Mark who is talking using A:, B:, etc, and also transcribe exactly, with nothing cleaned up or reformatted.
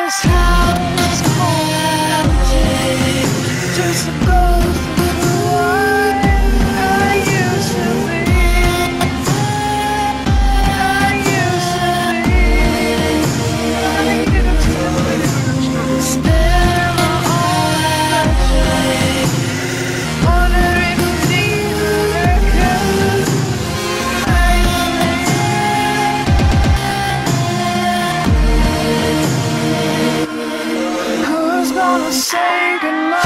A: this house called empty, just a ghost of what I used to be. I used to be. I used to be. Stare at my own reflection, wondering if neither could. Who's gonna say goodnight?